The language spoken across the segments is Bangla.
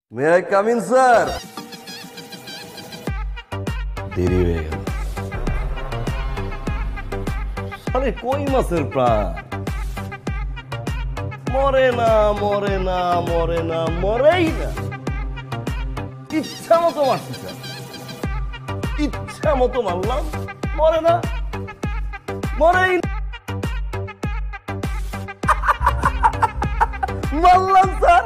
May I come in sir? দেরি হয়ে গেল। আরে কই মাছের প্রাণ মরে না, মরে না, মরে না, মরেই না। ইচ্ছা মতো মারছি স্যার, ইচ্ছা মতো মারলাম, মরে না, মরেই না। মারলাম স্যার।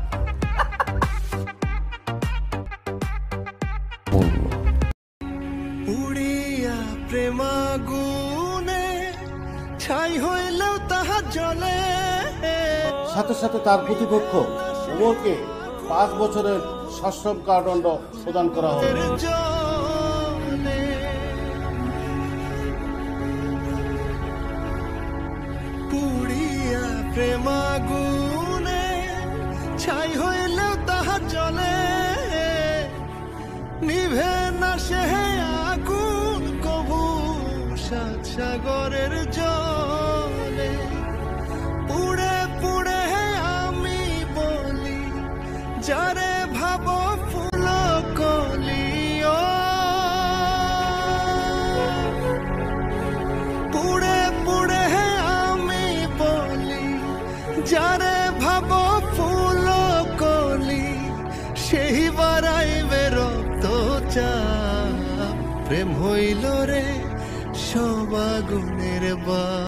উড়িয়া প্রেমাগুনে ছাই হইলেও তাহা জ্বলে। সাথে সাথে তার প্রতিপক্ষ ওমরকে 5 বছরের সশ্রম কারাদণ্ড প্রদান করা হয়। জলে পুড়িয়া প্রেমাগুনে ছাই হইলেও তাহা জ্বলে। নিভে না সে আগুন কবু সাত সাগরের জলে। পুড়ে পুড়ে আমি বলি যারে ভাবো ফুল কলিও। পুড়ে পুড়ে আমি বলি যারে ভাবো ফুল কলি। সেই বারাইবে রক্ত চাপ, প্রেম হইল রে সব আগুনের বা।